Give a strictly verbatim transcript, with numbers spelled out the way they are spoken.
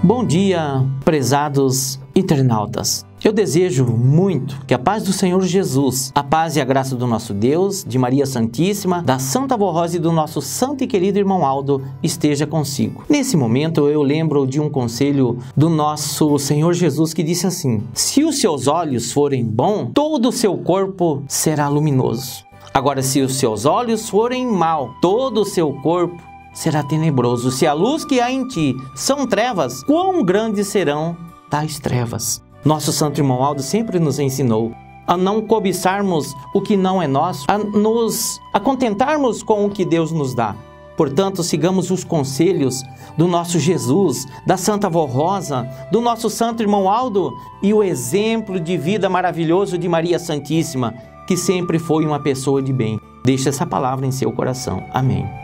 Bom dia, prezados internautas. Eu desejo muito que a paz do Senhor Jesus, a paz e a graça do nosso Deus, de Maria Santíssima, da Santa Avó Rosa e do nosso santo e querido irmão Aldo esteja consigo. Nesse momento eu lembro de um conselho do nosso Senhor Jesus que disse assim: se os seus olhos forem bons, todo o seu corpo será luminoso. Agora, se os seus olhos forem mal, todo o seu corpo será tenebroso. Se a luz que há em ti são trevas, quão grandes serão tais trevas? Nosso santo irmão Aldo sempre nos ensinou a não cobiçarmos o que não é nosso, a nos a contentarmos com o que Deus nos dá. Portanto, sigamos os conselhos do nosso Jesus, da Santa Avó Rosa, do nosso santo irmão Aldo e o exemplo de vida maravilhoso de Maria Santíssima, que sempre foi uma pessoa de bem. Deixe essa palavra em seu coração. Amém.